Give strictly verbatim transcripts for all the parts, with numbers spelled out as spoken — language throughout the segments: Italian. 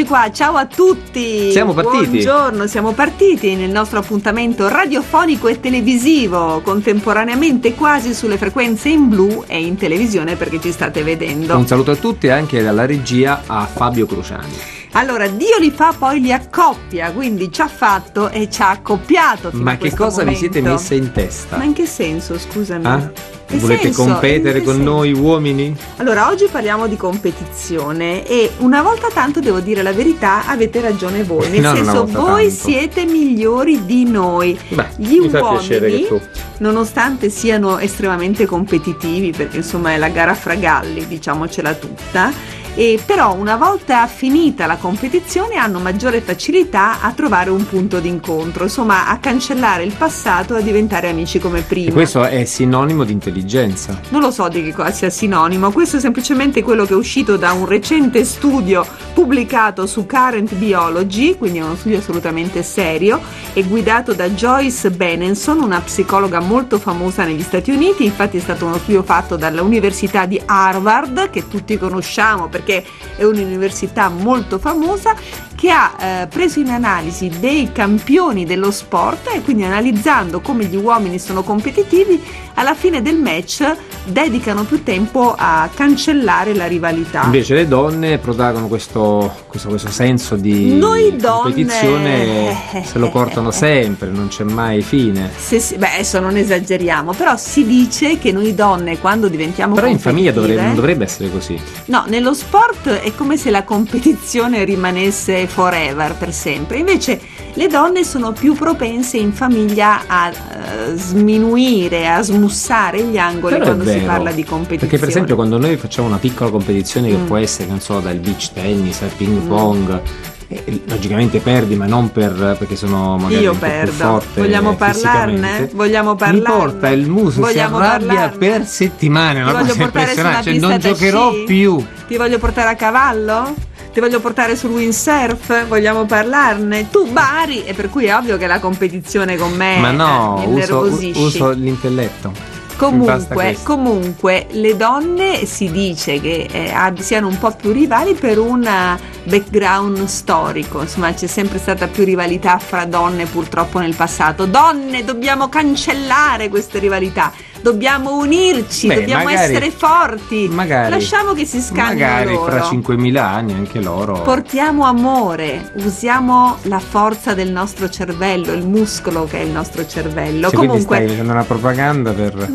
qua, ciao a tutti. Siamo partiti. Buongiorno, siamo partiti nel nostro appuntamento radiofonico e televisivo, contemporaneamente quasi sulle frequenze in blu e in televisione perché ci state vedendo. Un saluto a tutti anche dalla regia a Fabio Cruciani. Allora, Dio li fa, poi li accoppia, quindi ci ha fatto e ci ha accoppiato fino Ma a che questo cosa momento. vi siete messe in testa? Ma in che senso, scusami? Ah? Che Volete senso? competere In che con senso? noi uomini? Allora, oggi parliamo di competizione e una volta tanto, devo dire la verità, avete ragione voi, nel No, non una senso volta voi tanto. siete migliori di noi. Beh, Gli mi fa piacere uomini, che tu. nonostante siano estremamente competitivi, perché insomma è la gara fra galli, diciamocela tutta, e però una volta finita la competizione hanno maggiore facilità a trovare un punto d'incontro, insomma a cancellare il passato e a diventare amici come prima. E questo è sinonimo di intelligenza. Non lo so di che cosa sia sinonimo, questo è semplicemente quello che è uscito da un recente studio pubblicato su Current Biology, quindi è uno studio assolutamente serio e guidato da Joyce Benenson, una psicologa molto famosa negli Stati Uniti. Infatti è stato uno studio fatto dall'Università di Harvard, che tutti conosciamo perché è un'università molto famosa, che ha eh, preso in analisi dei campioni dello sport e quindi analizzando come gli uomini sono competitivi, alla fine del match dedicano più tempo a cancellare la rivalità. Invece le donne protagono questo, questo, questo senso di Noi donne- competizione, se lo portano sempre, non c'è mai fine. Se si- beh, adesso non esageriamo, però si dice che noi donne quando diventiamo Però in famiglia competitive- dovrebbe, non dovrebbe essere così. No, nello sport è come se la competizione rimanesse forever, per sempre. Invece le donne sono più propense in famiglia a eh, sminuire, a smussare gli angoli Però è quando si vero, parla di competizione. Perché per esempio quando noi facciamo una piccola competizione che Mm. può essere, non so, dal beach tennis al ping pong, eh, logicamente perdi, ma non per, perché sono magari Io un po' più perdo. forte Vogliamo parlarne? fisicamente. Vogliamo Mi parlarne? porta il muso, Vogliamo si arrabbia parlarne? per settimane, è Ti una voglio cosa portare su una impressionante, cioè pista non da giocherò sci? più. Ti voglio portare a cavallo? Ti voglio portare sul windsurf? Vogliamo parlarne? Tu bari, e per cui è ovvio che la competizione con me Ma no, eh, mi uso, innervosisci. uso l'intelletto. Basta Comunque, questo. comunque, le donne si dice che eh, ab- siano un po' più rivali per un eh, background storico, insomma c'è sempre stata più rivalità fra donne purtroppo nel passato. Donne, dobbiamo cancellare queste rivalità, dobbiamo unirci, Beh, dobbiamo magari- essere forti, Magari, lasciamo che si scannino magari loro. fra cinquemila anni anche loro. Portiamo amore, usiamo la forza del nostro cervello, il muscolo che è il nostro cervello. Se quindi Comunque stai facendo una propaganda per...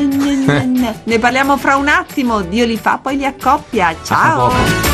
ne parliamo fra un attimo. Dio li fa, poi li accoppia. Ciao. poco.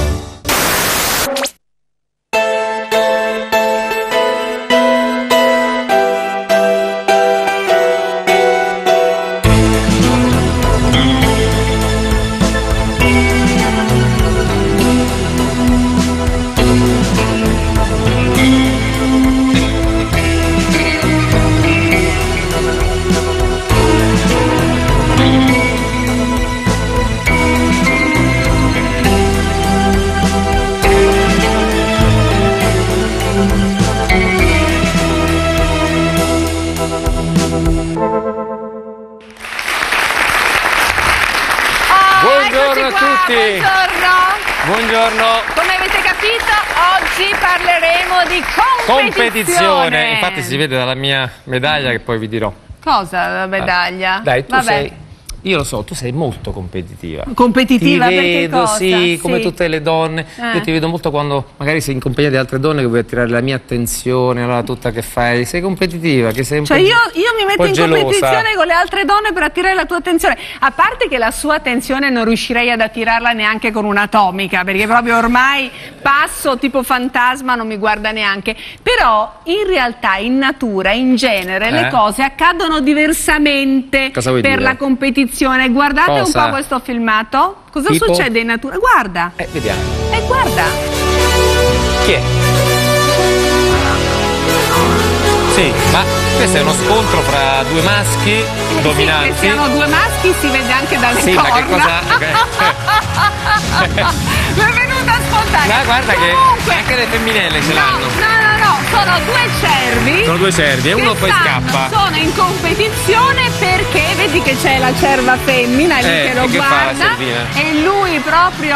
Buongiorno a tutti. Buongiorno. Buongiorno. Come avete capito, oggi parleremo di competizione. Competizione. Infatti si vede dalla mia medaglia che poi vi dirò. Cosa la medaglia? Dai, tu Vabbè. sei... Io lo so, tu sei molto competitiva. Competitiva ti perché vedo, cosa? sì, come Sì. tutte le donne. Eh. Io ti vedo molto quando magari sei in compagnia di altre donne che vuoi attirare la mia attenzione, allora tutta che fai? Sei competitiva, che sei un Cioè po' io, io mi un metto po' in gelosa. competizione con le altre donne per attirare la tua attenzione. A parte che la sua attenzione non riuscirei ad attirarla neanche con un'atomica, perché proprio ormai passo tipo fantasma, non mi guarda neanche. Però in realtà in natura, in genere, Eh? le cose accadono diversamente Cosa vuoi per dire? la competizione. Guardate Cosa? un po' questo filmato. Cosa Tipo? succede in natura? Guarda. Eh, vediamo. E guarda. Chi è? Sì, ma questo è uno scontro fra due maschi dominanti. Sì, che siano due maschi si vede anche dalle Sì, corna. ma che cosa... Mi è venuta spontanea. Ma guarda che Comunque, anche le femminelle ce no, l'hanno. No, no, no, sono due cervi. Sono due cervi e che uno poi stanno- scappa. Sono in competizione perché vedi che c'è la cerva femmina lì Eh, che lo e che fa la guarda cervina? e lui proprio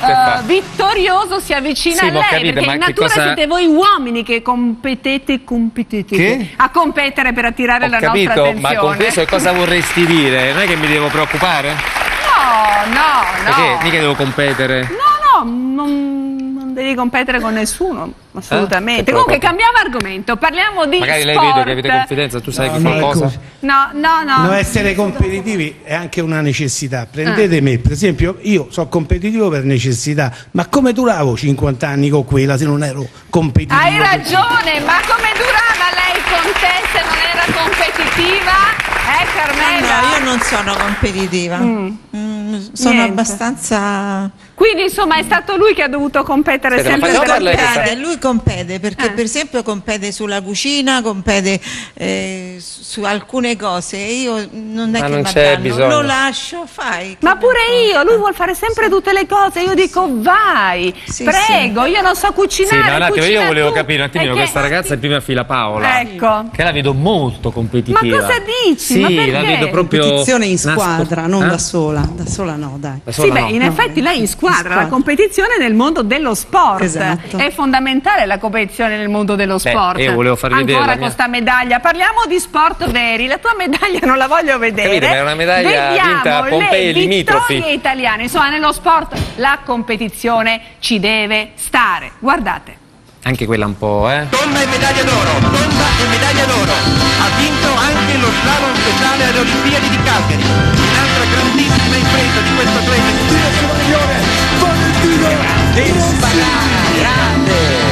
uh, vittorioso si avvicina sì, a lei, capito, perché in natura cosa... siete voi uomini che competete, competete che? a competere per attirare ho la capito, nostra attenzione. Ma con questo cosa vorresti dire? Non è che mi devo preoccupare? No, no, no. Perché mica devo competere? No, no, non, non devi competere con nessuno, assolutamente. Eh? Comunque cambiamo argomento, parliamo di magari sport. Magari lei vedo che avete confidenza, tu sai no, che no, qualcosa? No, no, no. No, essere competitivi è anche una necessità. Prendete ah. me, per esempio, io sono competitivo per necessità, ma come duravo cinquanta anni con quella se non ero competitivo? Hai ragione, ma come durava lei con te se non era competitiva? Eh, Carmela? No, io non sono competitiva, mm. Mm, sono Niente. abbastanza... Quindi insomma è stato lui che ha dovuto competere Aspetta, sempre per compete, lui compete perché eh. per esempio compete sulla cucina, compete eh, su alcune cose e io non è ma che non c'è bisogno. Lo lascio, fai. Ma pure io, lui vuol fare sempre sì. tutte le cose, io dico vai, sì, prego, sì. io non so cucinare. Sì, ma un attimo, io volevo tu. capire un attimino, che... questa ragazza è prima fila Paola, ecco. che la vedo molto competitiva. Ma cosa dici? Sì, ma perché? la vedo proprio competizione in squadra, non eh? da sola, da sola no, dai. Da sola sì, no. beh, in no, effetti lei in squadra, in squadra, la competizione nel mondo dello sport. Esatto. È fondamentale la competizione nel mondo dello beh, sport. io volevo farvi Ancora vedere con questa medaglia. Parliamo di sport veri. La tua medaglia non la voglio vedere. Capite, ma è una medaglia Vediamo vinta a Pompei e limitrofi. Le vittorie italiane. Insomma, nello sport la competizione ci deve stare. Guardate. Anche quella un po', eh? Donna e medaglia d'oro, donna e medaglia d'oro. Ha vinto anche lo slalom speciale alle Olimpiadi di Calgary. Un'altra grandissima impresa di questo atleta. Signore, Valentino Espargaro, grande.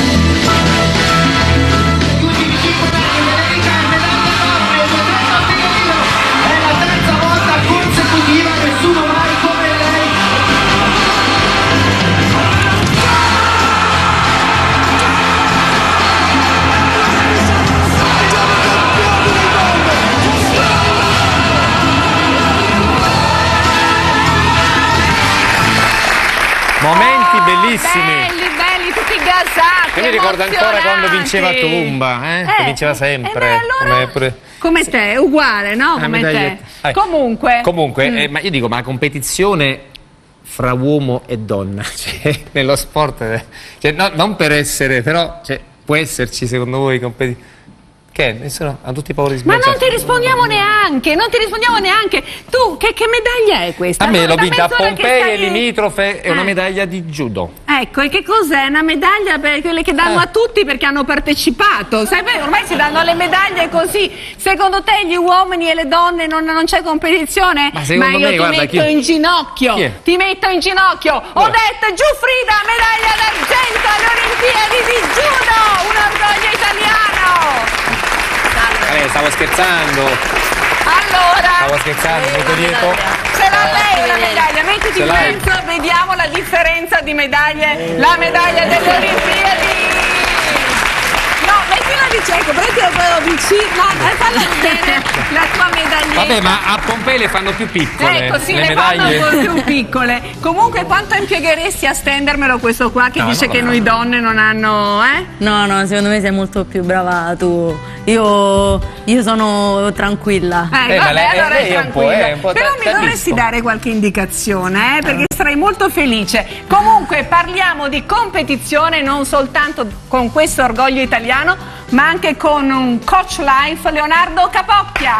È la terza volta consecutiva, nessuno mai come lei. Momenti bellissimi. Belli, belli, tutti gasati. Io mi ricordo ancora quando vinceva Tumba, eh? Eh, che vinceva sempre. eh, allora, come, pure... come te, uguale, no? Come te. Eh, comunque. Comunque, mm. eh, ma io dico, ma la competizione fra uomo e donna, cioè, nello sport, cioè, no, non per essere, però cioè, può esserci secondo voi competizione? Che? Nessuno? Hanno tutti paura di sbilanciare. Ma non ti rispondiamo neanche, non ti rispondiamo neanche. Tu, che, che medaglia è questa? A me l'ho vinta a Pompei stai... e limitrofe, è eh. una medaglia di judo. Ecco, e che cos'è? Una medaglia per quelle che danno eh. a tutti perché hanno partecipato. Sai, ormai si danno le medaglie così. Secondo te gli uomini e le donne non, non c'è competizione? Ma, secondo Ma io me, ti guarda, metto chi... in ginocchio. Chi ti metto in ginocchio. No. Odette Giuffrida, medaglia d'argento alle Olimpiadi di judo. Un orgoglio italiano. Eh, stavo scherzando. Allora, stavo scherzando, molto dietro. Ce l'ha lei una medaglia, mettiti in mezzo, vediamo la differenza di medaglie. La medaglia delle Olimpiadi. No, mettila di cieco, prendilo quello vicino. No, falla vedere la tua medaglietta. Vabbè, ma a Pompei le fanno più piccole. Ecco, sì, le, le medaglie fanno più piccole. Comunque, quanto impiegheresti a stendermelo questo qua che no, dice no, che no. noi donne non hanno, eh? No, no, secondo me sei molto più brava tu. Io, io sono tranquilla. Eh, Eh, ma vabbè, lei- allora lei è è un po', tranquilla. eh, un po' Però tra- mi dovresti capisco. dare qualche indicazione, eh, perché sarei molto felice. Comunque parliamo di competizione non soltanto con questo orgoglio italiano, ma anche con un coach life, Leonardo Capocchia.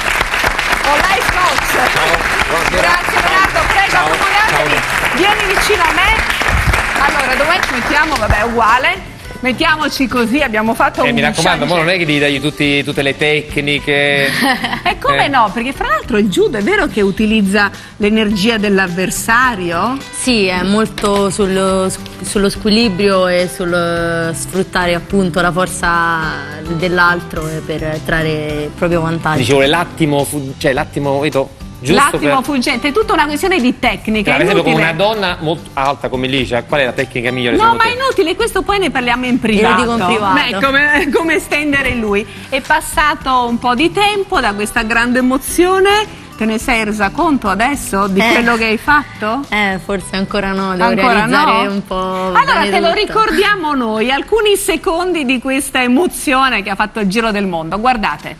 O life coach. Grazie Leonardo, prego, Ciao. accomodatevi. Vieni vicino a me. Allora, dov'è ci mettiamo? Vabbè, uguale. Mettiamoci così, abbiamo fatto Eh, un mi raccomando, change. mo non è che devi dargli tutti, tutte le tecniche. E come Eh. no? Perché fra l'altro il judo è vero che utilizza l'energia dell'avversario? Sì, è molto sullo, sullo squilibrio e sul sfruttare appunto la forza dell'altro per trarre il proprio vantaggio. Dicevo, l'attimo, fu- cioè l'attimo, vedo, giusto L'attimo per... fuggente, è tutta una questione di tecnica. Per è esempio, con inutile. una donna molto alta come Licia, qual è la tecnica migliore? No, secondo ma te? è inutile, questo poi ne parliamo in privato. dico in privato. Beh, come, come stendere lui. È passato un po' di tempo da questa grande emozione. Te ne sei resa conto adesso di Eh. quello che hai fatto? Eh, forse ancora no, devo Ancora realizzare no? un po'. Allora bene te lo tutto. ricordiamo noi, alcuni secondi di questa emozione che ha fatto il giro del mondo. Guardate.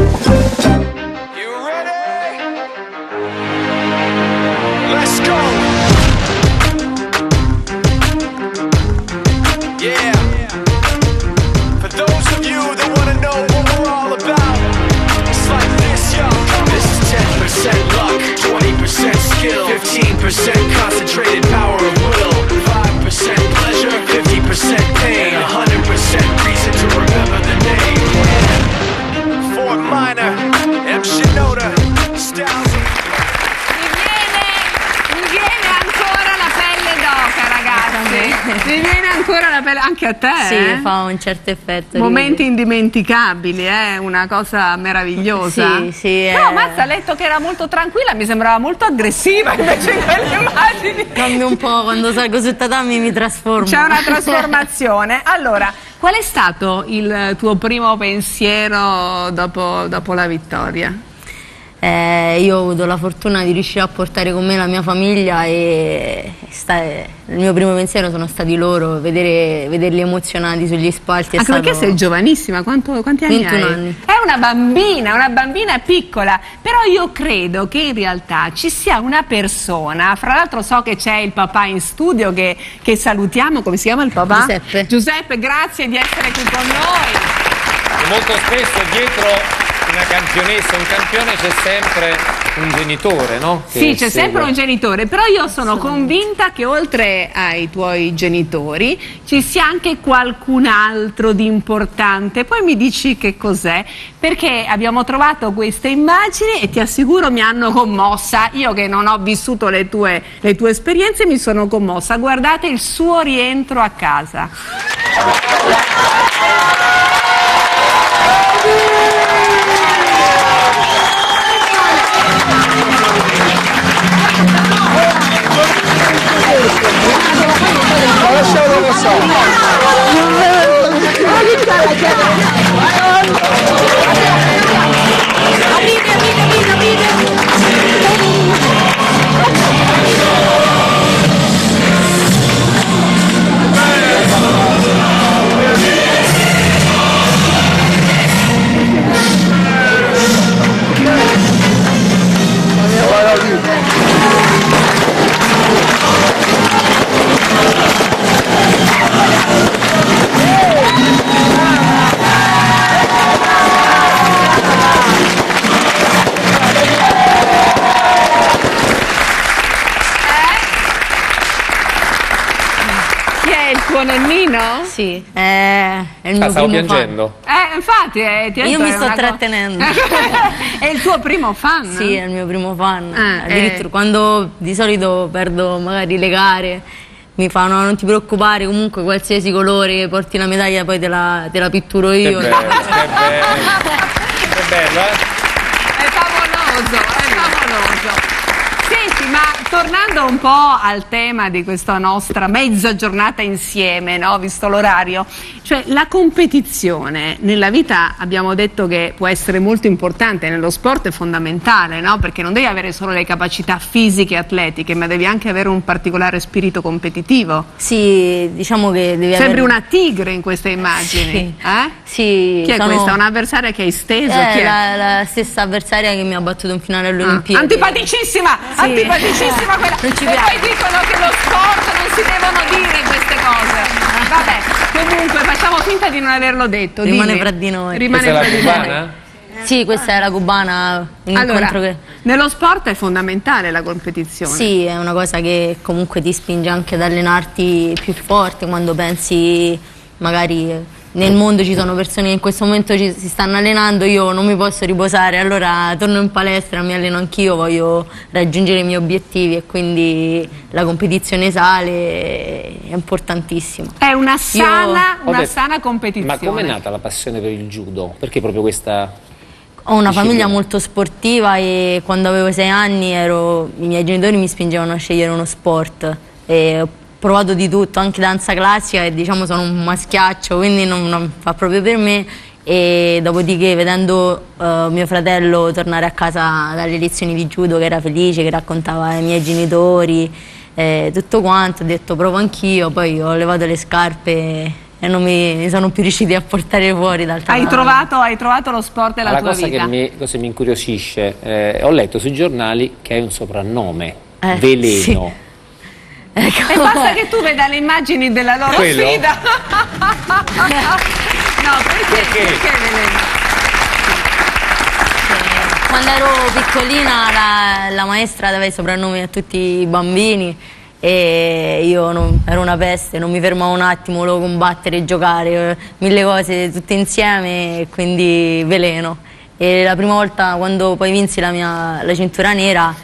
Let's go! percent concentrated power of will, five percent pleasure, fifty percent pain, one hundred percent reason to remember the name. Fort Minor, M. Shinoda, Styles. Mi viene ancora la pelle d'oca, ragazzi. Mi viene ancora la pelle, anche a te? Sì, eh? fa un certo effetto. Momenti indimenticabili, eh? Una cosa meravigliosa. Sì, sì. Però eh. Mazza ha letto che era molto tranquilla, mi sembrava molto aggressiva invece in quelle immagini. Cambio un po', quando salgo su tatami mi trasformo. C'è una trasformazione. Allora, qual è stato il tuo primo pensiero dopo, dopo la vittoria? Eh, io ho avuto la fortuna di riuscire a portare con me la mia famiglia e sta, il mio primo pensiero sono stati loro, vedere, vederli emozionati sugli spalti. È Anche stato... perché sei giovanissima, Quanto, quanti anni ventuno hai? anni. È una bambina, una bambina piccola, però io credo che in realtà ci sia una persona, fra l'altro so che c'è il papà in studio che, che salutiamo, come si chiama il papà? Giuseppe. Giuseppe, grazie di essere qui con noi. E molto spesso dietro una campionessa, un campione c'è sempre un genitore, no? Che Sì, c'è segue. sempre un genitore, però io sono convinta che oltre ai tuoi genitori ci sia anche qualcun altro di importante. Poi mi dici che cos'è, perché abbiamo trovato queste immagini e ti assicuro mi hanno commossa. Io che non ho vissuto le tue, le tue esperienze mi sono commossa. Guardate il suo rientro a casa. Nonnino? Sì, è, è il mio ah, stavo primo piangendo. Fan. Eh, infatti, eh, ti Io mi sto una trattenendo. È il tuo primo fan? Sì, è il mio primo fan. Eh, Addirittura eh. quando di solito perdo magari le gare, mi fanno non ti preoccupare, comunque qualsiasi colore porti la medaglia poi te la, te la pitturo io. Che bello, che bello. Che bello, eh? È favoloso, è favoloso. Senti, ma tornando un po' al tema di questa nostra mezza giornata insieme, no? Visto l'orario, cioè la competizione nella vita abbiamo detto che può essere molto importante, nello sport è fondamentale, no? Perché non devi avere solo le capacità fisiche e atletiche, ma devi anche avere un particolare spirito competitivo. Sì, diciamo che devi Sembri avere... una tigre in queste immagini. Sì. Eh? Sì, Chi è sono... questa? Un'avversaria che hai steso? Eh, Chi è? la, la stessa avversaria che mi ha battuto in finale alle Ah, Olimpiadi. antipaticissima, Sì. antipaticissima quella. Non ci e piace. poi dicono che lo sport non si devono dire queste cose. Vabbè, comunque facciamo finta di non averlo detto. Rimane dimmi. fra di noi. Rimane Questa è fra la di cubana? noi. Sì, questa è la cubana, un Allora, incontro che... nello sport è fondamentale la competizione. Sì, è una cosa che comunque ti spinge anche ad allenarti più forte quando pensi magari nel mondo ci sono persone che in questo momento ci, si stanno allenando, io non mi posso riposare, allora torno in palestra, mi alleno anch'io, voglio raggiungere i miei obiettivi e quindi la competizione sale, è importantissimo. È una sana, Ho una detto, sana competizione. Ma com'è nata la passione per il judo? Perché proprio questa... Ho una Disciplina. famiglia molto sportiva e quando avevo sei anni ero, i miei genitori mi spingevano a scegliere uno sport e ho provato di tutto, anche danza classica e diciamo sono un maschiaccio, quindi non, non fa proprio per me. E dopodiché vedendo uh, mio fratello tornare a casa dalle lezioni di judo che era felice, che raccontava ai miei genitori eh, tutto quanto, ho detto provo anch'io, poi ho levato le scarpe e non mi, mi sono più riusciti a portare fuori dal Hai trovato, hai trovato lo sport e la, la tua cosa vita. che mi, cosa mi incuriosisce, eh, ho letto sui giornali che hai un soprannome, Eh, Veleno. sì. Ecco. E basta che tu veda le immagini della loro Quello? sfida. No, perché? Perché? Perché Veleno? quando ero piccolina la, la maestra dava i soprannomi a tutti i bambini e io non, ero una peste, non mi fermavo un attimo, volevo combattere, giocare, mille cose tutte insieme, quindi veleno. E la prima volta quando poi vinsi la mia la cintura nera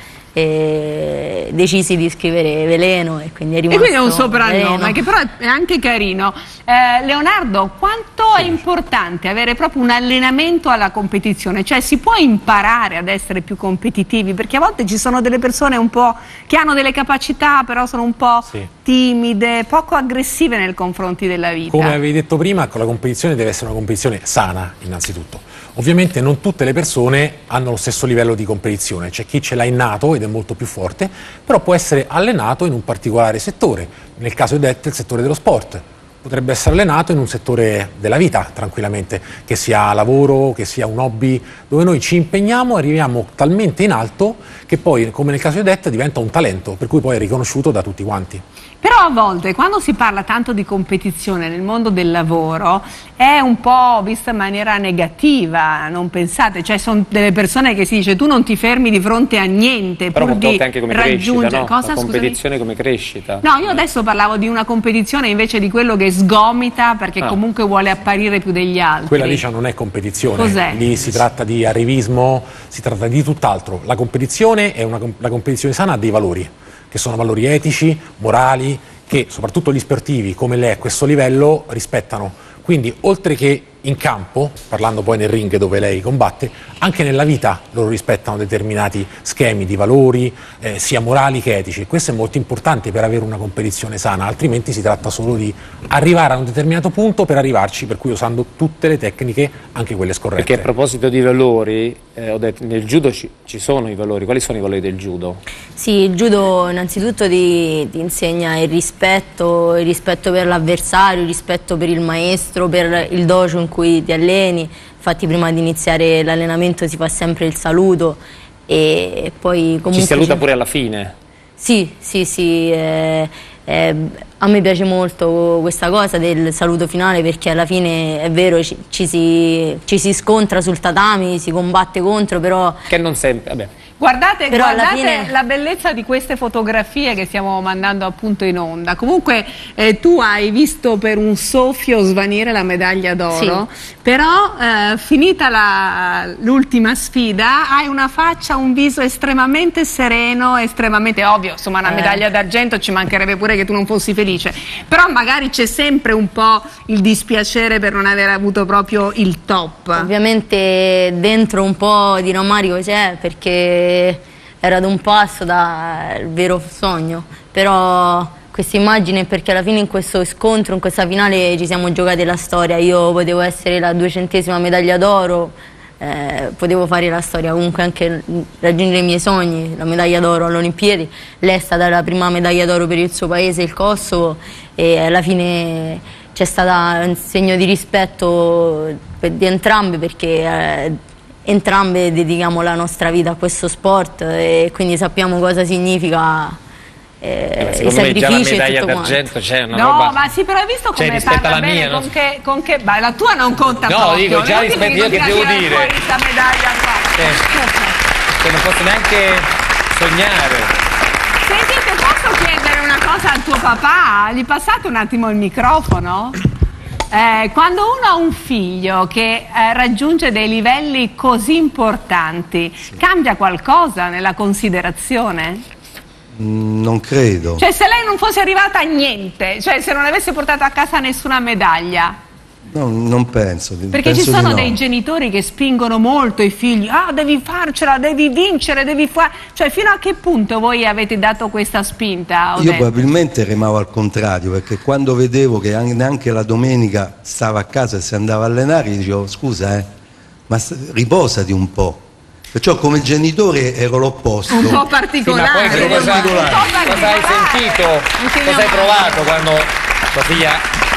e decisi di scrivere Veleno e quindi è rimasto e quindi è un soprannome Veleno. che però è anche carino. eh, Leonardo, quanto è importante avere proprio un allenamento alla competizione? Cioè si può imparare ad essere più competitivi? Perché a volte ci sono delle persone un po' che hanno delle capacità però sono un po' Sì. timide, poco aggressive nei confronti della vita. Come avevi detto prima, la competizione deve essere una competizione sana innanzitutto. Ovviamente non tutte le persone hanno lo stesso livello di competizione, c'è chi ce l'ha innato ed è molto più forte, però può essere allenato in un particolare settore, nel caso di Dette il settore dello sport, potrebbe essere allenato in un settore della vita tranquillamente, che sia lavoro, che sia un hobby, dove noi ci impegniamo e arriviamo talmente in alto che poi, come nel caso di Dette, diventa un talento, per cui poi è riconosciuto da tutti quanti. Però a volte quando si parla tanto di competizione nel mondo del lavoro è un po' vista in maniera negativa, non pensate? Cioè sono delle persone che si dice tu non ti fermi di fronte a niente Però pur molte di volte anche come raggiungere crescita, no? cosa, La scusami? competizione come crescita. No, io adesso parlavo di una competizione invece di quello che sgomita perché Ah. comunque vuole apparire più degli altri. Quella lì non è competizione, Cos'è? lì si tratta di arrivismo, si tratta di tutt'altro. La competizione è una, la competizione sana ha dei valori, che sono valori etici, morali, che soprattutto gli sportivi come lei a questo livello rispettano. Quindi oltre che in campo, parlando poi nel ring dove lei combatte, anche nella vita loro rispettano determinati schemi di valori, eh, sia morali che etici. Questo è molto importante per avere una competizione sana, altrimenti si tratta solo di arrivare a un determinato punto per arrivarci, per cui usando tutte le tecniche, anche quelle scorrette. Perché a proposito di valori, eh, ho detto, nel judo ci, ci sono i valori. Quali sono i valori del judo? Sì, il judo innanzitutto ti, ti insegna il rispetto, il rispetto per l'avversario, il rispetto per il maestro, per il dojo in cui ti alleni. Infatti prima di iniziare l'allenamento si fa sempre il saluto e poi comunque... Ci si saluta pure alla fine? Sì, sì, sì. Eh, eh, a me piace molto questa cosa del saluto finale perché alla fine è vero ci, ci, si, ci si scontra sul tatami, si combatte contro, però... Che non sempre... Vabbè. Guardate, Però alla guardate fine- la bellezza di queste fotografie che stiamo mandando appunto in onda. Comunque eh, tu hai visto per un soffio svanire la medaglia d'oro, però eh, finita la- l'ultima sfida hai una faccia, un viso estremamente sereno, estremamente ovvio, insomma una Eh. medaglia d'argento ci mancherebbe pure che tu non fossi felice, però magari c'è sempre un po' il dispiacere per non aver avuto proprio il top. Ovviamente dentro un po' di rammarico c'è perché era ad un passo dal vero sogno, però questa immagine è perché alla fine in questo scontro, in questa finale ci siamo giocati la storia. Io potevo essere la duecentesima medaglia d'oro, eh, potevo fare la storia, comunque anche raggiungere i miei sogni, la medaglia d'oro alle Olimpiadi. Lei è stata la prima medaglia d'oro per il suo paese, il Kosovo, e alla fine c'è stato un segno di rispetto per, di entrambe perché eh, entrambe dedichiamo la nostra vita a questo sport e quindi sappiamo cosa significa eh, Eh, i secondo me già la sacrifici e medaglia tutto quanto. d'argento c'è una No, roba... ma sì, però hai visto Cioè, come rispetto parla alla bene, mia, con non- che, con che... Beh, la tua non conta No, proprio. dico, già non è rispetto- che io che continua devo a tirare dire? fuori sta medaglia qua. Eh, che non posso neanche sognare. Sentite, posso chiedere una cosa al tuo papà? Gli passate un attimo il microfono? Eh, quando uno ha un figlio che eh, raggiunge dei livelli così importanti, cambia qualcosa nella considerazione? Mm, Non credo. Cioè se lei non fosse arrivata a niente, cioè se non avesse portato a casa nessuna medaglia, No, non penso. di- perché penso ci di sono no. dei genitori che spingono molto i figli, ah devi farcela, devi vincere, devi fare, cioè fino a che punto voi avete dato questa spinta? Io Odette? probabilmente remavo al contrario, perché quando vedevo che an- neanche la domenica stava a casa e si andava a allenare, gli dicevo scusa, eh, ma st- riposati un po'. Perciò come genitore ero l'opposto. Un po' Sì, ma particolare. poi un po' cosa, particolare. cosa hai sentito? Anche Cosa mio hai padre. provato quando tua figlia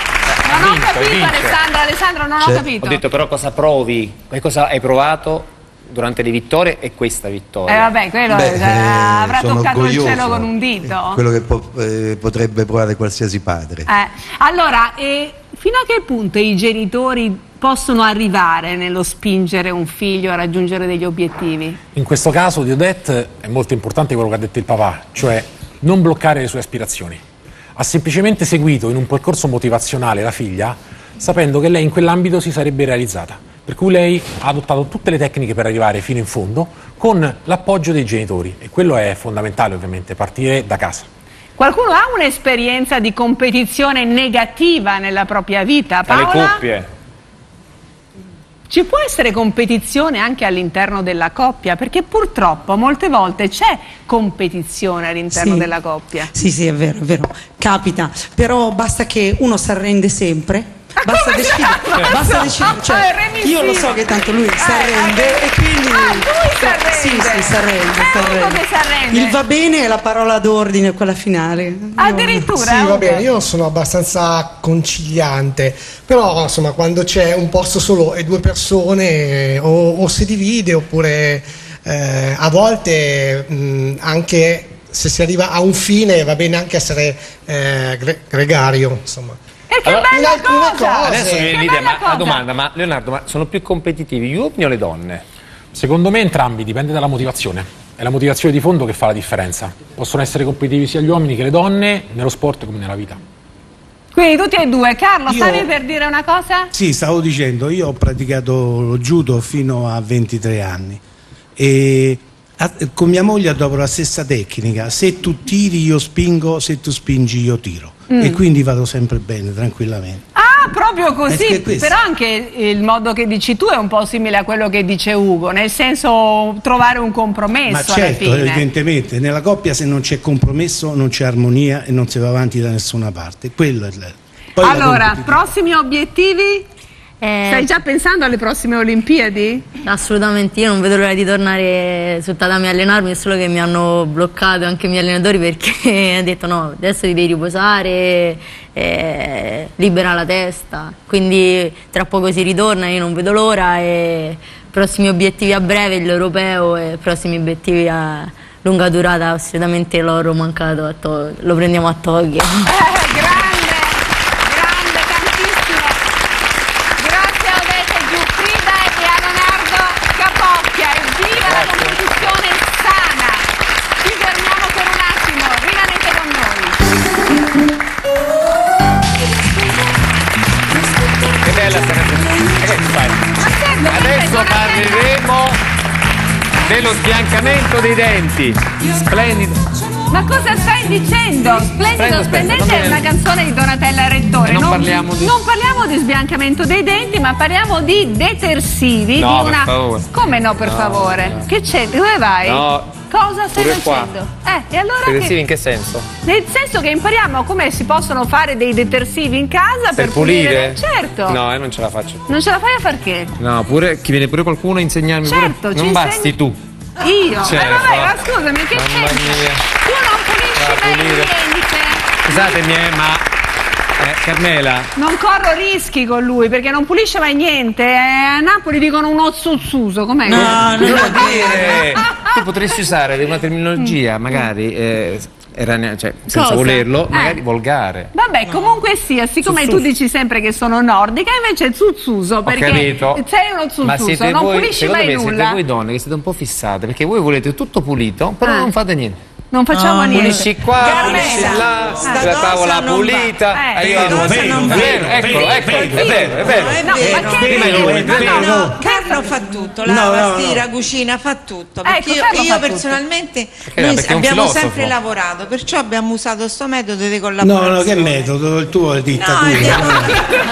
ha Non ho vinto, capito vince? Alessandro, Alessandro non ho Cioè, capito. Ho detto però cosa provi? E cosa hai provato durante le vittorie e questa vittoria? Eh vabbè, quello Beh, eh, eh, avrà sono toccato orgoglioso. il cielo con un dito. Quello che po- eh, potrebbe provare qualsiasi padre. Eh, allora, eh, fino a che punto i genitori possono arrivare nello spingere un figlio a raggiungere degli obiettivi? In questo caso di Odette è molto importante quello che ha detto il papà, cioè non bloccare le sue aspirazioni. Ha semplicemente seguito in un percorso motivazionale la figlia, sapendo che lei in quell'ambito si sarebbe realizzata. Per cui lei ha adottato tutte le tecniche per arrivare fino in fondo con l'appoggio dei genitori, e quello è fondamentale, ovviamente, partire da casa. Qualcuno ha un'esperienza di competizione negativa nella propria vita? Tra le Paola? coppie. Ci può essere competizione anche all'interno della coppia? Perché purtroppo molte volte c'è competizione all'interno Sì. della coppia. Sì, sì, è vero, è vero, capita, però basta che uno si arrende sempre. Basta decidere, basta decidere, cioè, Ah, è remissivo. io lo so che tanto lui si Eh, arrende eh, e quindi ah, lui si arrende. sì, sì, si arrende, È si Ugo arrende. che si arrende. Il va bene è la parola d'ordine, quella finale. Io- Addirittura? Sì, va Ugo? bene, io sono abbastanza conciliante, però insomma quando c'è un posto solo e due persone o, o si divide oppure eh, a volte mh, anche se si arriva a un fine va bene anche essere eh, gre- gregario, insomma. E che Allora, in bella alcune cosa! cose- Adesso Che viene l'idea, bella ma la cosa. domanda, ma Leonardo, ma sono più competitivi gli uomini o le donne? Secondo me entrambi, dipende dalla motivazione. È la motivazione di fondo che fa la differenza. Possono essere competitivi sia gli uomini che le donne, nello sport come nella vita. Quindi tutti e due. Carlo, Io- stavi per dire una cosa? Sì, stavo dicendo, io ho praticato lo judo fino a ventitré anni e a- con mia moglie adopero la stessa tecnica: se tu tiri io spingo, se tu spingi io tiro, Mm. e quindi vado sempre bene, tranquillamente. Ah, proprio Eh, così. che è questo. Però anche il modo che dici tu è un po' simile a quello che dice Ugo, nel senso trovare un compromesso Ma alla certo, fine. evidentemente, nella coppia se non c'è compromesso non c'è armonia e non si va avanti da nessuna parte. Quello è il... Poi la Allora, competitività. prossimi obiettivi? Eh, Stai già pensando alle prossime Olimpiadi? Assolutamente, io non vedo l'ora di tornare sul tatami a allenarmi, è solo che mi hanno bloccato anche i miei allenatori perché hanno detto no, adesso ti devi riposare, eh, libera la testa, quindi tra poco si ritorna, io non vedo l'ora e prossimi obiettivi a breve, l'europeo, e prossimi obiettivi a lunga durata, assolutamente l'oro mancato, a To- lo prendiamo a Tokyo. Eh, grande, grande, tantissimo. Grazie a Odette Giuffrida e a Leonardo Capocchia. Evviva la competizione sana. Ci fermiamo per un attimo, rimanete con noi. Che bella sta canzone. Che fai? Ma certo, Adesso questa è una parleremo dello sbiancamento dei denti. Splendido. Ma cosa stai dicendo? Splendido, Aspetta, splendente aspetta, è una canzone di Donatella Rettore. E non parliamo di- non parliamo di sbiancamento dei denti, ma parliamo di detersivi. No, di per una... favore. Come no, per No, favore? no. Che c'è? Dove vai? No. Cosa stai Pure qua. facendo? Eh, e allora Detersivi che... in che senso? Nel senso che impariamo come si possono fare dei detersivi in casa per, Per pulire? Certo. No, eh, non ce la faccio. Non ce la fai a far che? No, pure chi viene pure qualcuno a insegnarmi Certo, pure. ci Non basti insegni- tu. Io? Certo. Eh, vabbè, ma scusami, che Mamma c'entra? mia. Tu non pulisci Va a mai pulire. niente. Scusatemi, eh, ma eh, Carmela, Non corro rischi con lui perché non pulisce mai niente. Eh, a Napoli dicono un ozzuzzuso, com'è? No, non devo lo dire, tu potresti usare una terminologia magari eh, erranea- cioè, senza Cosa? volerlo, Eh. magari volgare. Vabbè, comunque sia, siccome tu dici sempre che sono nordica, invece è zuzzuso Ho perché capito. sei uno Ma zuzzuso, siete non voi, pulisci secondo mai me siete nulla. voi donne che siete un po' fissate perché voi volete tutto pulito, però Ah. non fate niente. Non facciamo No, niente. Pulisci qua, Carmela, pulisci là, sta la cosa tavola non va. pulita. Eh, Eh, io sta non cosa vedo, non è va. vero, ecco, Vedo, ecco, vedo, è vero, è vero. È No, vero. ma che Prima vero? lui, No, prima no, lui. no. Carlo fa tutto, No, lava, no, no. stira, cucina, fa tutto. Perché Ecco, io, Carlo io fa tutto. personalmente Perché- noi perché è un abbiamo filosofo. sempre lavorato, perciò abbiamo usato sto metodo di No, collaborazione. no, che metodo? Il tuo è No, dittatura. andiamo- È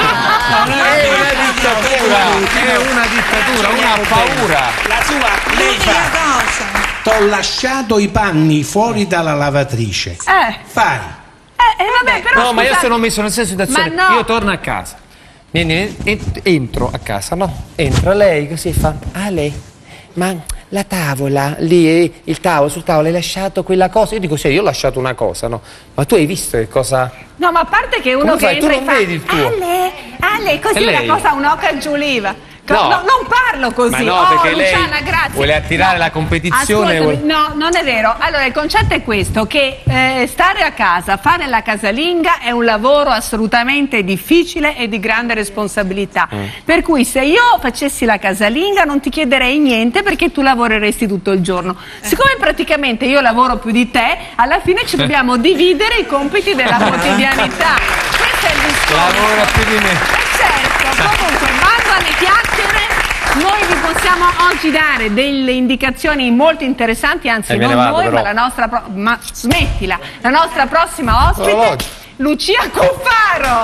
una dittatura, è una dittatura, una paura. La sua, lei L'unica fa. cosa. T'ho lasciato i panni fuori dalla lavatrice. Eh, Fai. eh, eh, vabbè, però No, ma io scusate- sono messo nella stessa situazione. Ma no. Io torno a casa. Vieni, ent- entro a casa, no? Entra lei così fa. Ah, lei. Ma la tavola lì, il tavolo, sul tavolo hai lasciato quella cosa? Io dico sì, io ho lasciato una cosa, no? Ma tu hai visto che cosa. No, ma a parte che uno Come che fai? Tu entra e non fa vedi il tuo. Ale, Ale, così E lei? una cosa, un'oca giù l'Iva. No. No, non parlo così. Ma no, oh, perché lei Luciana, grazie. vuole attirare No, la competizione. ascoltami, vuole- No, non è vero. Allora, il concetto è questo, che eh, stare a casa, fare la casalinga è un lavoro assolutamente difficile e di grande responsabilità. Mm. Per cui se io facessi la casalinga non ti chiederei niente perché tu lavoreresti tutto il giorno. Siccome praticamente io lavoro più di te, alla fine ci dobbiamo dividere i compiti della quotidianità. Questo è il discorso. Lavora più di me. Eh certo, comunque bando alle chiacchiere. Noi vi possiamo oggi dare delle indicazioni molto interessanti, anzi Eh, me non ne vado, noi, però. ma la nostra pro- ma smettila, la nostra prossima ospite, Orologio. Lucia Cuffaro.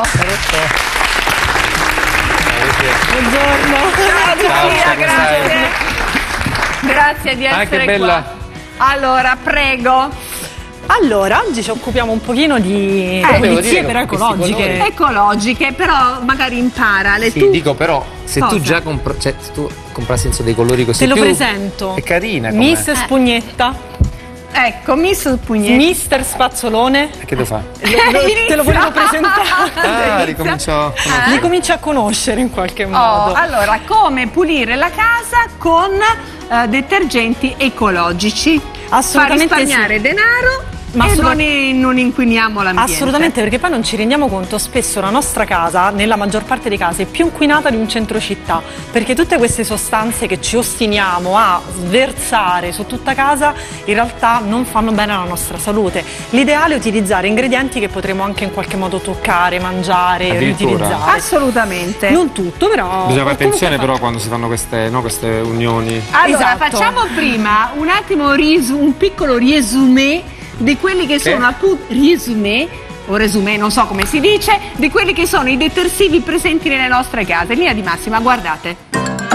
Buongiorno. Ciao Ciao, Lucia, come grazie. stai? Grazie di Ah, essere che bella. qua. Allora, prego. Allora, oggi ci occupiamo un pochino di Eh, pulizie dire, però con questi ecologiche. colori. Ecologiche, però magari impara le Sì, tu. dico però, se Cosa? tu già compra- cioè, se tu comprassi insomma, dei colori così Te lo più- presento. È carina com'è. Miss Spugnetta, Ecco, Miss Pugnetti. Mister Spazzolone. E che devo fare? Lo- lo- te lo volevo presentare. Ah, ricomincio. Li cominci a conoscere in qualche Oh, modo. allora, come pulire la casa con eh, detergenti ecologici. Assolutamente Fa risparmiare sì. denaro Ma e assolut- non, non inquiniamo l'ambiente. Assolutamente, perché poi non ci rendiamo conto, spesso la nostra casa, nella maggior parte dei casi, è più inquinata di un centro città, perché tutte queste sostanze che ci ostiniamo a sversare su tutta casa in realtà non fanno bene alla nostra salute. L'ideale è utilizzare ingredienti che potremo anche in qualche modo toccare, mangiare, Addirittura? riutilizzare. Assolutamente. Non tutto, però... Bisogna fare attenzione comunque però quando si fanno queste, no, queste unioni. Allora, Esatto. facciamo prima un attimo risu- un piccolo riesumé di quelli che Che? sono appunto riesumé o resumé, non so come si dice, di quelli che sono i detersivi presenti nelle nostre case. In linea di massima, guardate.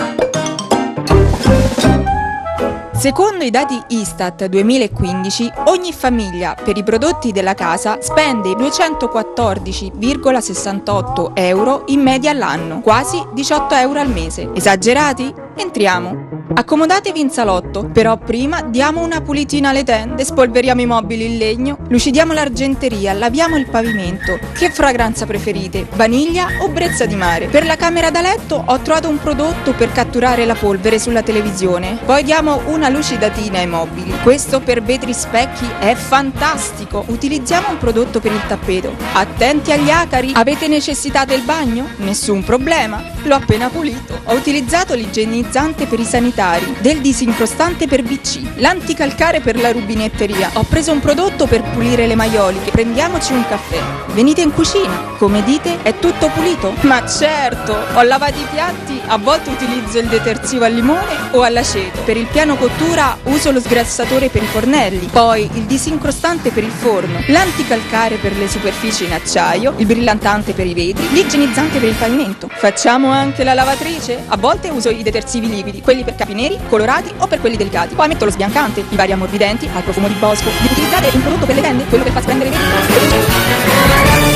Secondo i dati Istat duemilaquindici, ogni famiglia per i prodotti della casa spende duecentoquattordici virgola sessantotto euro in media all'anno, quasi diciotto euro al mese. Esagerati? Entriamo. Accomodatevi in salotto, però prima diamo una pulitina alle tende, spolveriamo i mobili in legno, lucidiamo l'argenteria, laviamo il pavimento. Che fragranza preferite? Vaniglia o brezza di mare? Per la camera da letto ho trovato un prodotto per catturare la polvere sulla televisione. Poi diamo una lucidatina ai mobili. Questo per vetri specchi è fantastico. Utilizziamo un prodotto per il tappeto. Attenti agli acari. Avete necessità del bagno? Nessun problema. L'ho appena pulito. Ho utilizzato l'igienizzante per i sanitari, del disincrostante per V C, l'anticalcare per la rubinetteria. Ho preso un prodotto per pulire le maioliche. Prendiamoci un caffè. Venite in cucina. Come dite? È tutto pulito? Ma certo! Ho lavato i piatti. A volte utilizzo il detersivo al limone o all'aceto. Per il piano cottura uso lo sgrassatore per i fornelli, poi il disincrostante per il forno, l'anticalcare per le superfici in acciaio, il brillantante per i vetri, l'igienizzante per il pavimento. Facciamo anche la lavatrice? A volte uso i detersivi liquidi, quelli per capi neri, colorati o per quelli delicati. Poi metto lo sbiancante, i vari ammorbidenti al profumo di bosco. Utilizzate un prodotto per le tende, quello che fa spendere i vetri.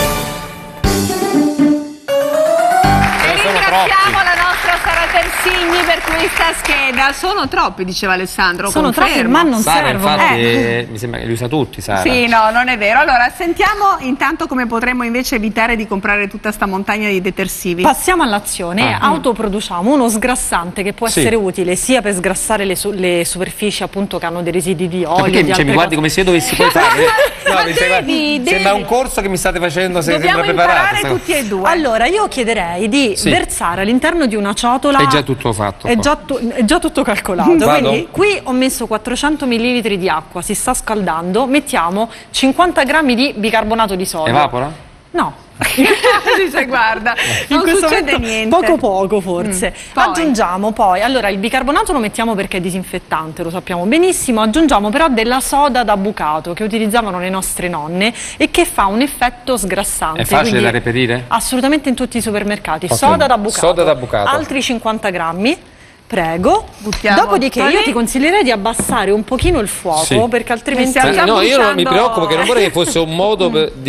Ringraziamo la nostra Sara Tersigni per questa scheda. Sono troppi, diceva Alessandro. Sono confermo. troppi, ma non Sara, servono. infatti, Eh. mi sembra che li usa tutti, Sara. Sì, no, non è vero. Allora, sentiamo intanto come potremmo invece evitare di comprare tutta sta montagna di detersivi. Passiamo all'azione, Ah. autoproduciamo uno sgrassante che può Sì. essere utile sia per sgrassare le, su- le superfici appunto che hanno dei residui di Ma olio, perché di cioè, mi altre guardi cose. come se io dovessi poi fare? No, Ma mi sembra, devi, devi. sembra un corso che mi state facendo, se Dobbiamo sembra preparato. imparare sta cosa. tutti e due. Allora, io chiederei di Sì. versare all'interno di una ciotola. È già tutto fatto. È qua. già, tu- è già tutto calcolato. Vado? Quindi qui ho messo quattrocento millilitri di acqua, si sta scaldando, mettiamo cinquanta grammi di bicarbonato di sodio. Evapora? No. Dice, guarda, In non questo succede momento niente. poco poco forse. Mm. Poi? Aggiungiamo poi, allora il bicarbonato lo mettiamo perché è disinfettante, lo sappiamo benissimo, aggiungiamo però della soda da bucato che utilizzavano le nostre nonne e che fa un effetto sgrassante. È facile quindi da reperire? Assolutamente in tutti i supermercati. Ok. Soda da bucato. Soda da bucato. Altri cinquanta grammi. Prego. Buttiamo Dopodiché io tale. ti consiglierei di abbassare un pochino il fuoco Sì. perché altrimenti Stiamo già No, io non mi bruciando- preoccupo, che non vorrei che fosse un modo per- di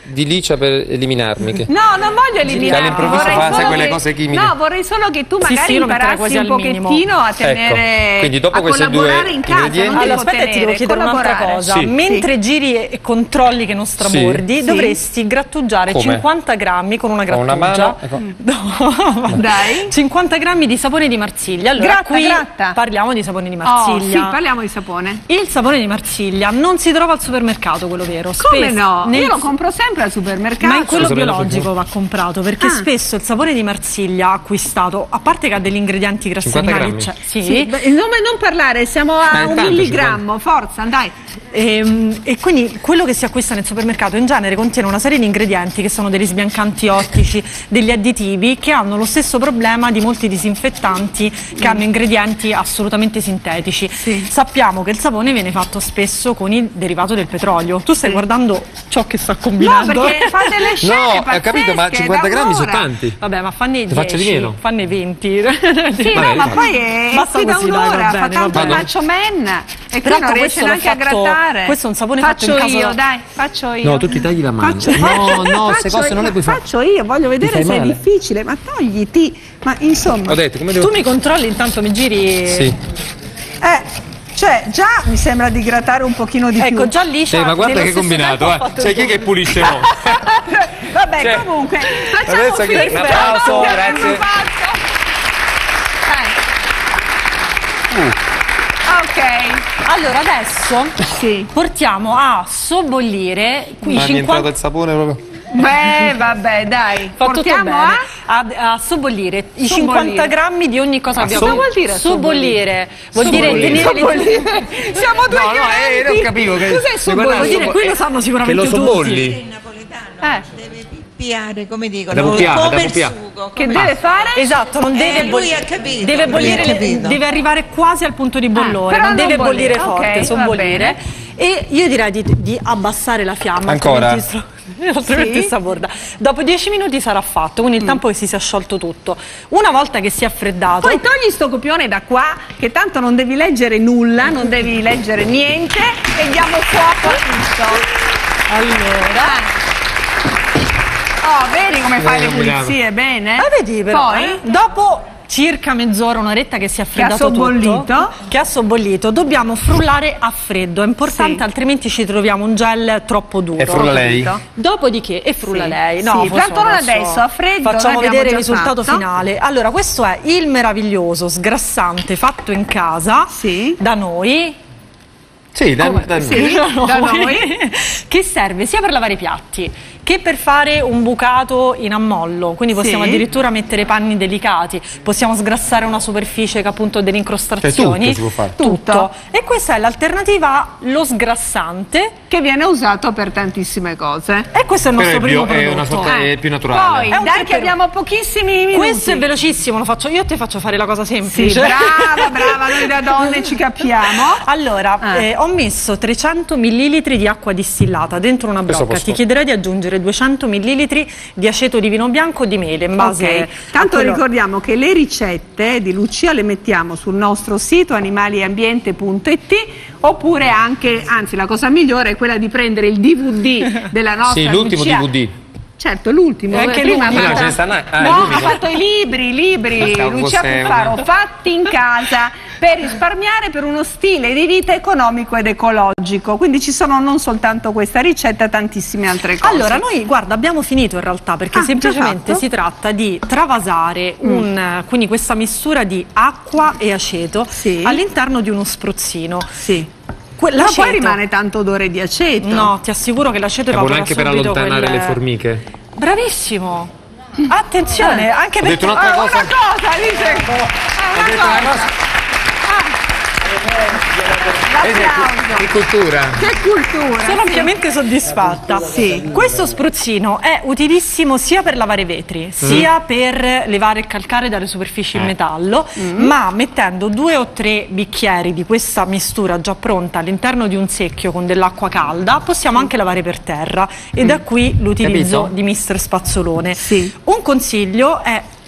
di Licia per eliminarmi. Che... No, non voglio eliminarti. All'improvviso vorrei fa solo quelle che- cose chimiche. No, vorrei solo che tu Sì, magari sì, io lo metterei imparassi quasi un al minimo. pochettino a tenere, Ecco, quindi dopo a questi due collaborare in casa. ingredienti- Non Allora, devo aspetta, ti devo tenere, chiedere un'altra collaborare. cosa. Sì. Mentre giri e controlli che non strabordi, Sì. dovresti grattugiare Come? cinquanta grammi con una Con una grattugia. mano, ecco. No. Dai. cinquanta grammi di sapone di Marsiglia. Allora, Gratta, qui gratta. parliamo di sapone di Oh, Marsiglia. sì, parliamo di sapone. Il sapone di Marsiglia non si trova al supermercato, quello vero. Come Spesso- no? nel- Io lo compro sempre al supermercato. Ma in quello Scusami, biologico va comprato, perché Ah. spesso il sapone di Marsiglia acquistato, a parte che ha degli ingredienti grassi cinquanta animali, grammi? cioè, sì, Sì, beh, non, non parlare, siamo a Eh, un tanto, milligrammo, forza, dai. Ehm, E, quindi quello che si acquista nel supermercato in genere contiene una serie di ingredienti che sono degli sbiancanti ottici, degli additivi che hanno lo stesso problema di molti disinfettanti che hanno ingredienti assolutamente sintetici. Sappiamo che il sapone viene fatto spesso con il derivato del petrolio. Tu stai guardando ciò che sta combinando? No, perché fa delle scene No, ho pazzesche, capito, ma cinquanta da grammi sono un'ora. tanti. Vabbè, ma fanne Ti faccio di dieci, meno. fanne venti. Sì, no, ma poi è Basta qui da così, dai, va un'ora, fa bene, tanto va il bene. macho man e Però qui non riesce questo l'ho neanche a fatto- grattare. questo è un sapone faccio fatto in io, casa- dai, faccio io. No, tu ti tagli la mano. Faccio- No, no, queste faccio cose io, non le puoi fare. Faccio io, voglio vedere fai se è male. difficile, ma togliti. Ma insomma, Ho detto, come devo... Tu mi controlli, intanto mi giri. Sì. eh, cioè già mi sembra di grattare un pochino di più. Ecco, già lì Sì, ma guarda che combinato, eh. C'è chi che pulisce no. Vabbè, Cioè, comunque, facciamo adesso che- finta. un applauso, Abbiamo grazie. fatto. Eh. Uh. Ok. Allora adesso portiamo a sobbollire qui Ma mi è entrato cinquanta. il sapone proprio. Beh, vabbè, dai. Fa tutto Portiamo bene. a A, a sobbollire i Sobbollire. cinquanta grammi di ogni cosa Ma abbiamo. cosa vuol dire sobbollire? Vuol dire Sobbollire. tenere le- Sobbollire. Siamo due No, no, eh, ignoranti. non capivo che- Cos'è che sobbollire? guardate, Vuol dire, sobbo- qui lo sanno Che sicuramente lo tutti. sobbolli. napoletano deve pippiare, come dicono, Da puppiare, da come il puppiare. sugo. Che come- deve fare? Esatto, non Eh, deve lui bolli- ha capito, deve lui bollire, ha le- capito. deve arrivare quasi al punto di bollore, Ah, però non non deve bollire bollire, forte, ok, sobbollire. va E io direi di, di abbassare la fiamma, Ancora? altrimenti sto- altrimenti Sì. straborda. Dopo dieci minuti sarà fatto, quindi il tempo che si sia sciolto tutto. Una volta che si è freddato, Poi togli sto copione da qua, che tanto non devi leggere nulla, non devi leggere niente e diamo fuoco a tutto. allora, Oh, vedi come fai le Eh, combinato. pulizie, bene? ah, vedi però, Poi? eh, dopo circa mezz'ora, un'oretta che si è freddato sobbollito. tutto, che ha sobbollito, dobbiamo frullare a freddo, è importante, Sì. altrimenti ci troviamo un gel troppo duro. E frulla lei? Dopodiché, e frulla Sì. lei, no, Sì, forse tanto non adesso- adesso, a freddo, Facciamo l'abbiamo vedere il già risultato fatto. finale. Allora, questo è il meraviglioso sgrassante fatto in casa Sì. da noi. Sì, da, Come? da- Sì. da noi. Che serve sia per lavare i piatti che per fare un bucato in ammollo, quindi possiamo Sì. addirittura mettere panni delicati, possiamo sgrassare una superficie che appunto ha delle incrostazioni, Cioè, tutto si può fare. tutto. E questa è l'alternativa allo sgrassante, Che viene usato per tantissime cose. e questo è il Però nostro è, primo più, è prodotto. una sorta Eh. è più naturale. Poi, È un dai che peperone. abbiamo pochissimi minuti. Questo è velocissimo, lo faccio io, te faccio fare la cosa semplice. Sì, brava, brava, noi da donne ci capiamo. Allora, Eh. eh, ho messo trecento millilitri di acqua distillata dentro una Questo brocca. posso. Ti chiederei di aggiungere duecento millilitri di aceto di vino bianco o di mele in base Ok, a tanto quello- ricordiamo che le ricette di Lucia le mettiamo sul nostro sito animali e ambiente punto it oppure anche, anzi la cosa migliore è quella di prendere il D V D della nostra Sì, l'ultimo Lucia. D V D. Certo, l'ultimo. E anche prima l'ultimo. ha No, ce ne fatto, stanno- ah, no, l'unico. ha fatto i libri, i libri, Pensavo Lucia fosse Cuffaro, una- fatti in casa per risparmiare per uno stile di vita economico ed ecologico. Quindi ci sono non soltanto questa ricetta, tantissime altre cose. Allora, noi guarda, abbiamo finito in realtà perché Ah, semplicemente già fatto? si tratta di travasare Mm. un, quindi questa mistura di acqua e aceto Sì. all'interno di uno spruzzino. Sì. Que- Però l'aceto- poi rimane tanto odore di aceto. No, ti assicuro che l'aceto E vuole evapora anche per subito allontanare quel- le formiche. Bravissimo! Attenzione, Eh. anche Ho perché detto un'altra Ah, cosa. una cosa, dice. Ah, una detto una cosa. Vedi, L'applauso. Che cultura. Che cultura. sono sì. ampiamente soddisfatta. Sì. Questo spruzzino è utilissimo sia per lavare i vetri, sia per levare il calcare dalle superfici in metallo, ma mettendo due o tre bicchieri di questa mistura già pronta all'interno di un secchio con dell'acqua calda, possiamo anche lavare per terra e da qui l'utilizzo Capito? di mister Spazzolone. Sì. Un consiglio è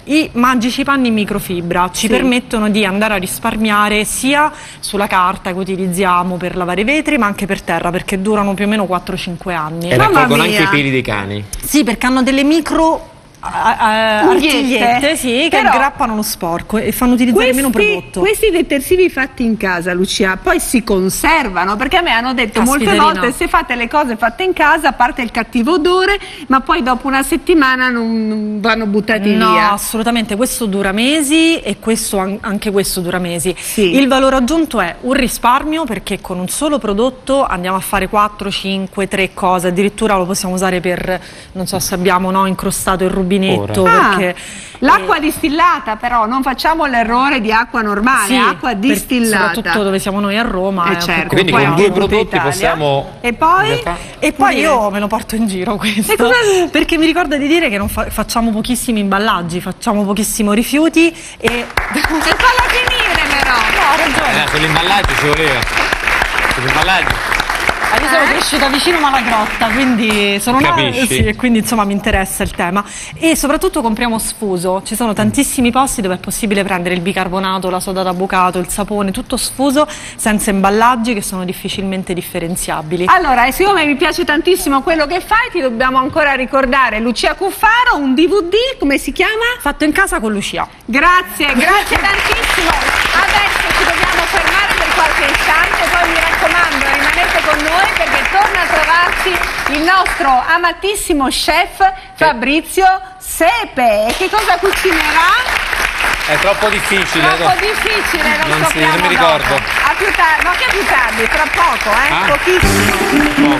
I magici panni in microfibra ci Sì. permettono di andare a risparmiare sia sulla carta che utilizziamo per lavare i vetri, ma anche per terra, perché durano più o meno quattro cinque anni. E raccolgono anche i peli dei cani. Sì, perché hanno delle micro a- a- Unghiette. artigliette, sì, che Però aggrappano lo sporco e fanno utilizzare meno prodotto. Questi detersivi fatti in casa, Lucia, poi si conservano, perché a me hanno detto molte Caspiterina. volte se fate le cose fatte in casa, a parte il cattivo odore, ma poi dopo una settimana non, non vanno buttati No, via. assolutamente, questo dura mesi e questo, an- anche questo dura mesi. Sì. Il valore aggiunto è un risparmio, perché con un solo prodotto andiamo a fare quattro, cinque, tre cose, addirittura lo possiamo usare per, non so se abbiamo, no, incrostato il rubinetto. Ah, Perché, l'acqua distillata, però non facciamo l'errore di acqua normale, sì, acqua per- distillata. soprattutto dove siamo noi a Roma. Eh, è un certo. po' Quindi Poi con anche due in tutta prodotti Italia. possiamo... E poi? in realtà- E poi Dire. io me lo porto in giro questo, E cosa- perché mi ricorda di dire che non fa- facciamo pochissimi imballaggi, facciamo pochissimo rifiuti e... E falla finire però. No, ha ragione. Eh, sull'imballaggio ci voleva. Sull'imballaggio. Ah, io sono cresciuta vicino Malagrotta, quindi sono una, Capisci? sì, e quindi insomma mi interessa il tema. E soprattutto compriamo sfuso. Ci sono tantissimi posti dove è possibile prendere il bicarbonato, la soda da bucato, il sapone, tutto sfuso, senza imballaggi che sono difficilmente differenziabili. Allora, e siccome mi piace tantissimo quello che fai, ti dobbiamo ancora ricordare Lucia Cuffaro, un D V D, come si chiama? Fatto in casa con Lucia. Grazie, grazie tantissimo. Adesso ci dobbiamo fermare per qualche istante, poi mi raccomando rimanete con noi perché torna a trovarci il nostro amatissimo chef Fabrizio Sepe. E che cosa cucinerà? È troppo difficile. Troppo no? difficile, lo Non si- scopriamo non mi dopo. ricordo. A più tardi, no che più tardi, tra poco, eh? Ah. Pochissimo.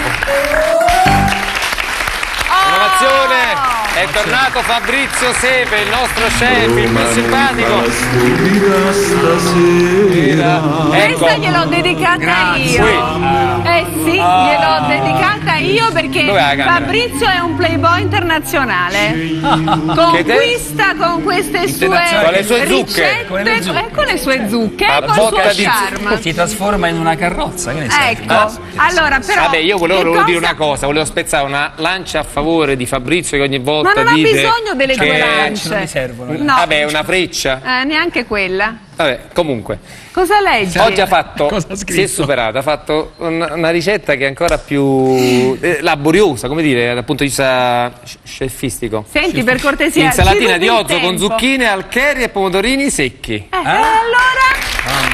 Innovazione! È tornato Fabrizio Sepe, il nostro chef, il più simpatico. Ecco. Questa gliel'ò dedicata Grazie. io. Eh sì, gliel'ò dedicata io perché Dov'è la camera? Fabrizio è un playboy internazionale. Che te- Conquista con queste sue Con le sue zucche. ricette, Con le zucche. eh, con le sue zucche, A e col suo botta di charme. Si trasforma in una carrozza, che ne sai? Ecco, allora però Vabbè, io volevo, che volevo dire cosa- una cosa, volevo spezzare una lancia a favore di Fabrizio che ogni volta Ma non ha dite bisogno delle che- due lance. non mi servono. No. Vabbè, una freccia. Eh, neanche quella. Vabbè, comunque. Cosa leggi? Oggi ha fatto, Cosa ha si è scritto? superata, ha fatto una, una ricetta che è ancora più eh, laboriosa, come dire, dal punto di vista sc- scefistico. Senti, per cortesia, Insalatina ci di rubi il orzo con tempo. zucchine, alcheri e pomodorini secchi. Eh, e allora?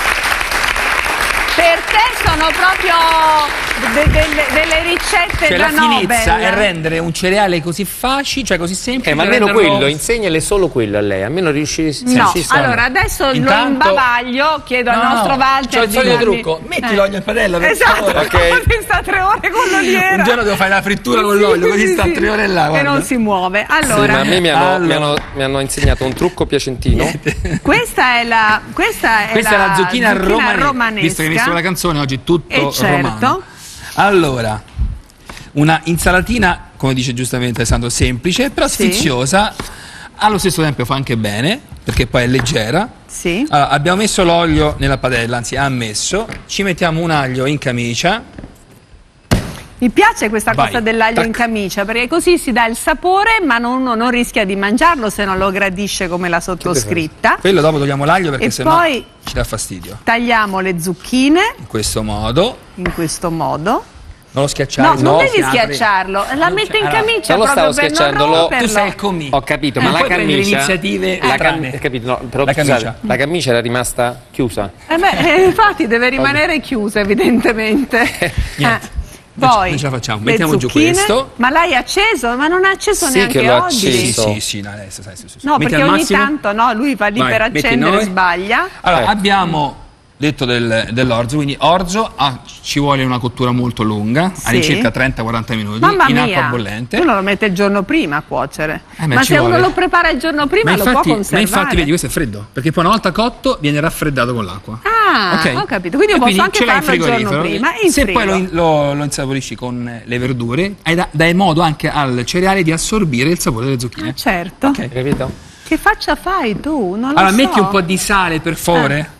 Per te sono proprio de- de- delle ricette Cioè da la finezza Nobel. è rendere un cereale così facile, cioè così semplice. Eh, ma almeno renderlo- quello, insegnale solo quello a lei, almeno riuscì No, ci sta. allora adesso lo Intanto- imbavaglio, chiedo al No, nostro Walter c'ho il di solito darmi- trucco, metti Eh. l'olio in padella per Esatto, favore. Ok. così sta tre ore con l'oliera. Un giorno devo fare la frittura con l'olio, così sta tre ore là, e guarda. non si muove. Sì, Allora, ma a me mi hanno, Allora. mi hanno- mi hanno insegnato un trucco piacentino. questa è la questa è Questa è la zucchina, romane- romanesca. Visto che hai visto la canzone, oggi è tutto Eh, certo. romano. Allora, una insalatina, come dice giustamente Alessandro, semplice, però Sì. sfiziosa, allo stesso tempo fa anche bene, perché poi è leggera. Sì. Allora, abbiamo messo l'olio nella padella, anzi ha messo, ci mettiamo un aglio in camicia. Mi piace questa Vai, cosa dell'aglio tac. in camicia perché così si dà il sapore, ma non- uno non rischia di mangiarlo se non lo gradisce come la sottoscritta. Quello dopo togliamo l'aglio perché E sennò poi- ci dà fastidio. Tagliamo le zucchine In questo modo, in questo modo. non lo schiacciare. No, non sennò devi si apre. schiacciarlo, la metto in Allora, camicia non lo proprio stavo per non schiacciando, lo- romperlo. Tu sei il comì. Ho capito, Eh, ma la poi prendi le camicia. iniziative la strane. cam- capito, no, però La scusate, camicia. la camicia era rimasta chiusa. Eh beh, eh, infatti deve rimanere chiusa evidentemente. Niente. Eh, Poi Noi ce la facciamo, le mettiamo giù zucchine. questo. Ma l'hai acceso? Ma non ha acceso Sì neanche che l'ho oggi. acceso. Sì, sì, sì, no, adesso, sai, sì, sì, sì. No, Metti perché al ogni massimo. tanto no, lui va lì Vai, per metti accendere e noi. sbaglia. Allora, Eh. abbiamo detto del- dell'orzo, quindi orzo ah, ci vuole una cottura molto lunga, Sì. all'incirca trenta quaranta minuti, Mamma in mia, acqua bollente. uno lo mette il giorno prima a cuocere. Eh, beh, ma ci se vuole. uno lo prepara il giorno prima ma lo infatti, può ma conservare. infatti vedi, questo è freddo, perché poi una volta cotto viene raffreddato con l'acqua. Ah, Ok? ho capito. Quindi io E posso anche ce l'hai in farlo il giorno frigorifero. prima. In Se frigo. poi lo, lo, lo insaporisci con eh, le verdure, hai da- dai modo anche al cereale di assorbire il sapore delle zucchine. Certo. Ok. Hai capito? Che faccia fai tu? Non lo Allora, so. metti un po' di sale per favore.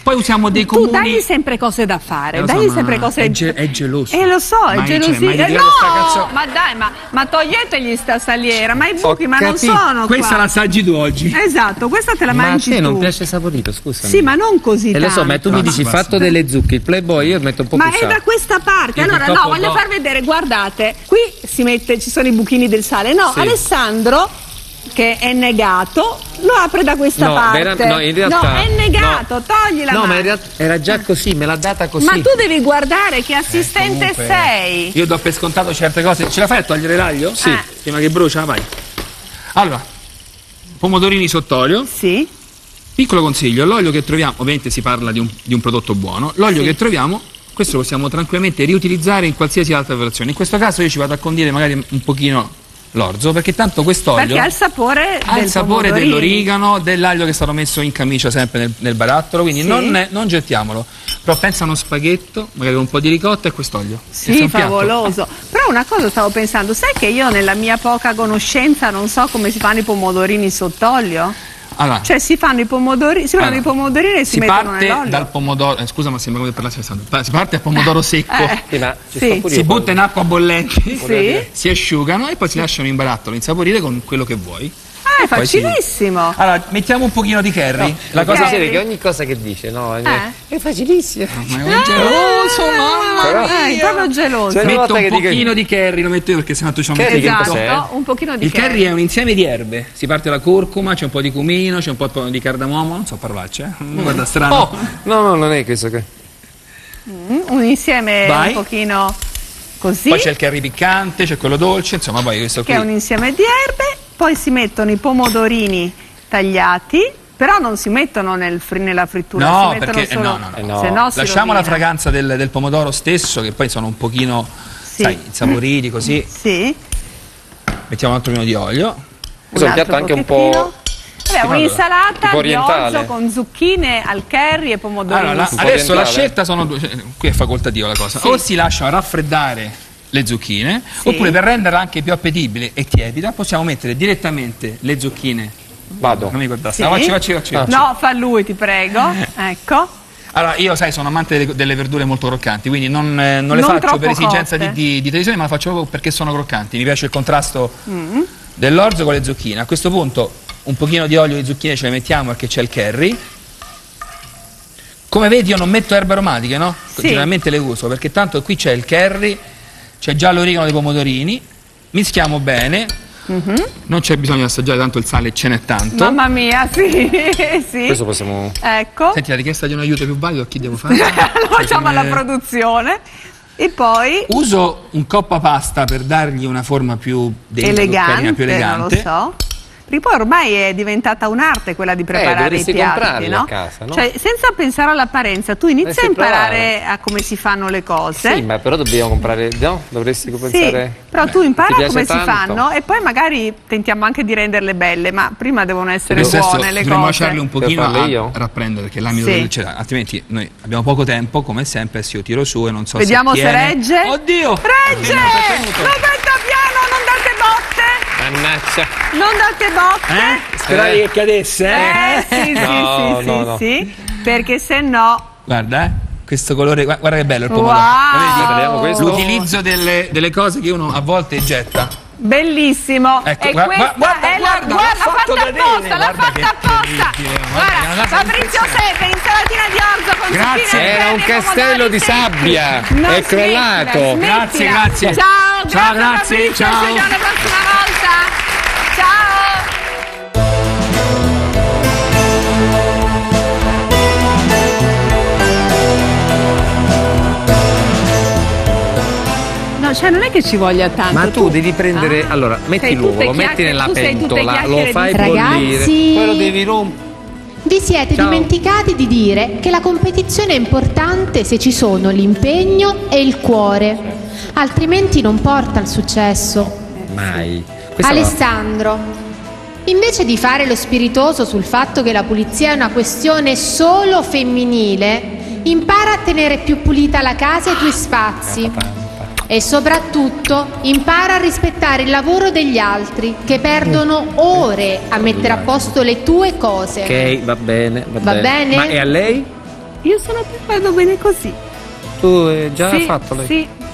Poi usiamo dei Tu comuni. dagli sempre cose da fare, Eh, lo dagli so, sempre ma cose. è, ge- è geloso. Eh lo so, è Mai- cioè, gelosia. mai Eh, tirato sta cazzo- no, ma dai, ma, ma toglietegli sta saliera, ma i buchi, ma non Capito. sono Questa qua. la assaggi tu oggi. Esatto, questa te la Ma a mangi te tu. non piace saporito, scusa. Sì, ma non così E lo so, ma tu mi tanto. dici Basta, fatto basta. delle zucche, il Playboy io metto un po' Ma più è sale. da questa parte. Io Allora, no, purtroppo voglio no. far vedere, guardate, qui si mette, ci sono i buchini del sale. No, Sì. Alessandro, che è negato, lo apre da questa No, parte. vera- no, in realtà- No, è negato, togli la No, mano. ma in realtà era già così, me l'ha data così. Ma tu devi guardare che assistente Comunque, sei. Io do per scontato certe cose. Ce la fai a togliere l'aglio? Sì. Eh. Prima che brucia, vai. Allora, pomodorini sott'olio. Sì. Piccolo consiglio, l'olio che troviamo, ovviamente si parla di un, di un prodotto buono, l'olio Sì. che troviamo, questo lo possiamo tranquillamente riutilizzare in qualsiasi altra preparazione. In questo caso io ci vado a condire magari un pochino l'orzo, perché tanto quest'olio Perché ha il sapore ha del il sapore pomodorini. dell'origano, dell'aglio che è stato messo in camicia sempre nel, nel barattolo, quindi Sì. non, è- non gettiamolo. Però pensa a uno spaghetto, magari con un po' di ricotta e quest'olio. E sta Sì, un piatto. favoloso. Però una cosa stavo pensando, sai che io nella mia poca conoscenza non so come si fanno i pomodorini sott'olio? Allora, Cioè si fanno i pomodorini, si fanno Allora, i pomodorini e si, si mettono parte nell'olio. dal pomodoro, eh, scusa ma sembra come parlassi Alessandro. Si parte dal pomodoro secco, Eh, Sì, ma ci Sì. sto pure si io, butta in acqua bollente, Sì. si asciugano e poi si lasciano in barattolo, insaporire con quello che vuoi. Ah, è Poi si- facilissimo. Allora, mettiamo un pochino di curry. La Ok. cosa seria è che ogni cosa che dice, no, Eh. è facilissima. Ma è un geloso, mamma Però- mia. Eh, proprio geloso. Cioè, una Metto volta un che dico- pochino di curry, lo metto io perché sennò tu ci Curry che Esatto, cos'è? un pochino di Il curry è un insieme di erbe, si parte dalla curcuma, c'è un po' di cumino, c'è un po' di cardamomo, non so parolacce, eh? Non guarda strano. Oh, no, no, non è questo che... Mm, un insieme Vai. un pochino così, Poi c'è il curry piccante, c'è quello dolce, insomma poi questo che qui. è un insieme di erbe, poi si mettono i pomodorini tagliati, però non si mettono nel fri- nella frittura, No, si mettono perché- eh, solo, no, no, no. Eh, no. se no si Lasciamo la rovina. fragranza del, del pomodoro stesso, che poi sono un pochino, Sì. sai, insaporiti così. Sì, Mettiamo un altro pochino di olio. Questo è un altro piatto anche un pochettino. po'... Vabbè, Tipo un'insalata di orientale. orzo con zucchine al curry e pomodorini. Allora, la- Un po' adesso la orientale. scelta sono due, cioè, qui è facoltativa la cosa. Sì. O si lasciano raffreddare le zucchine, Sì. oppure per renderla anche più appetibile e tiepida, possiamo mettere direttamente le zucchine. Vado. Non mi guardassi. Sì. No, facci, facci, facci, facci. No, fa lui, ti prego. Ecco. Allora, io sai, sono amante delle, delle verdure molto croccanti, quindi non, eh, non le Non faccio per troppo esigenza di, cotte. di, di tradizione, ma la faccio proprio perché sono croccanti. Mi piace il contrasto Mm. dell'orzo con le zucchine. A questo punto un pochino di olio di zucchine ce le mettiamo perché c'è il curry. Come vedi io non metto erbe aromatiche, no? Sì. Generalmente le uso perché tanto qui c'è il curry, c'è già l'origano dei pomodorini, mischiamo bene, Mhm. non c'è bisogno di assaggiare tanto il sale, ce n'è tanto. Mamma mia, sì, sì. Questo possiamo... Ecco. Senti, la richiesta di un aiuto più valido a chi devo fare? Lo facciamo alla come- produzione. E poi Uso un coppa pasta per dargli una forma più degna, più elegante, carina, più elegante. non lo so. Perché poi ormai è diventata un'arte quella di preparare i dovresti piatti, comprarli no? a casa, no? Cioè, senza pensare all'apparenza, tu inizi Dovresti a imparare provare. a come si fanno le cose. Sì, ma però dobbiamo comprare... No? Dovresti Sì, pensare... però tu Ti impara piace come tanto? si fanno e poi magari tentiamo anche di renderle belle, ma prima devono essere Nel senso, buone le dovremmo cose. lasciarli un pochino farle a, io? a rapprendere perché l'amido Sì. del cioè, altrimenti noi abbiamo poco tempo come sempre, se io tiro su e non so Vediamo se se tiene. regge. Oddio! Regge! Appena trattenuto. Roberta piano, non date botte! Mannaggia. Non date botte! Eh? Speravi che cadesse, eh? Eh, sì, sì, No, sì, no, sì, no. sì, perché se no... Guarda, eh? Questo colore, gua- guarda che bello il pomodoro. Wow! Vediamo questo. L'utilizzo delle, delle cose che uno a volte getta. Bellissimo! Ecco, e guarda- questa guarda, è guarda, la l'ha guarda, fatto fatta cadere, apposta, l'ha guarda fatta che apposta! terribile, guarda, Guarda, è una cosa Fabrizio impressionante. Sepe, insalatina di orzo con Grazie. zucchine Era e un creme, castello di pomodori sabbia. secchi. Non È crollato. smettila, Grazie, smettila. grazie. Ciao, Ciao, grazie, grazie, Fabrizio, ciao. ci vediamo la prossima volta! Ciao! No, cioè non è che ci voglia tanto. Ma tu devi prendere... Ah. allora, metti Sei tutte l'uovo, lo metti chiacchiere- nella tu sei tutte pentola, lo chiacchiere fai di- bollire, Ragazzi. poi lo devi rompere. Vi siete Ciao. dimenticati di dire che la competizione è importante se ci sono l'impegno e il cuore, altrimenti non porta al successo. Mai. Questa va- Alessandro, invece di fare lo spiritoso sul fatto che la pulizia è una questione solo femminile, impara a tenere più pulita la casa e i tuoi spazi. E soprattutto impara a rispettare il lavoro degli altri che perdono ore a mettere a posto le tue cose. Ok, va bene, va, Va bene? Ma e a lei? Io sono più, vado bene così. Tu hai già Sì, fatto lei? Sì.